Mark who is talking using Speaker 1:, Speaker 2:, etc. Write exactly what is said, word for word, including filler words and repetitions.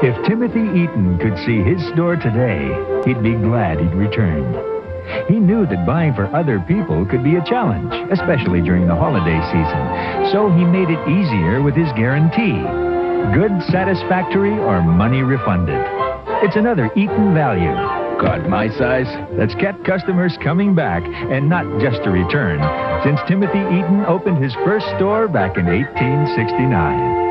Speaker 1: If Timothy Eaton could see his store today, he'd be glad he'd returned. He knew that buying for other people could be a challenge, especially during the holiday season. So he made it easier with his guarantee. Good satisfactory or money refunded. It's another Eaton value. Got my size? That's kept customers coming back, and not just to return, since Timothy Eaton opened his first store back in eighteen sixty-nine.